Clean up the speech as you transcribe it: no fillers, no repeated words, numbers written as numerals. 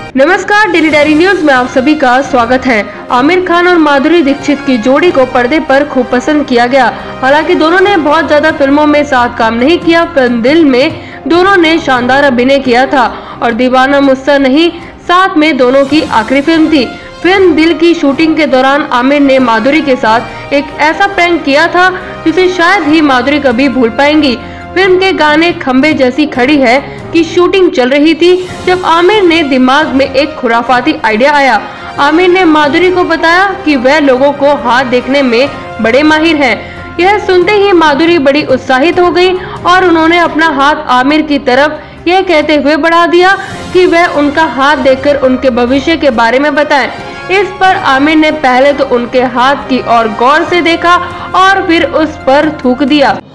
नमस्कार, daily diary news में आप सभी का स्वागत है। आमिर खान और माधुरी दीक्षित की जोड़ी को पर्दे पर खूब पसंद किया गया। हालांकि दोनों ने बहुत ज्यादा फिल्मों में साथ काम नहीं किया। फिल्म दिल में दोनों ने शानदार अभिनय किया था और दीवाना मुझसे नहीं साथ में दोनों की आखिरी फिल्म थी। फिल्म दिल की शूटिंग के दौरान आमिर ने माधुरी के साथ एक ऐसा प्रैंक किया था जिसे शायद ही माधुरी कभी भूल पाएंगी। फिल्म के गाने खंबे जैसी खड़ी है की शूटिंग चल रही थी जब आमिर ने दिमाग में एक खुराफाती आइडिया आया। आमिर ने माधुरी को बताया कि वह लोगों को हाथ देखने में बड़े माहिर हैं। यह सुनते ही माधुरी बड़ी उत्साहित हो गई और उन्होंने अपना हाथ आमिर की तरफ यह कहते हुए बढ़ा दिया कि वह उनका हाथ देखकर उनके भविष्य के बारे में बताएं। इस पर आमिर ने पहले तो उनके हाथ की ओर गौर से देखा और फिर उस पर थूक दिया।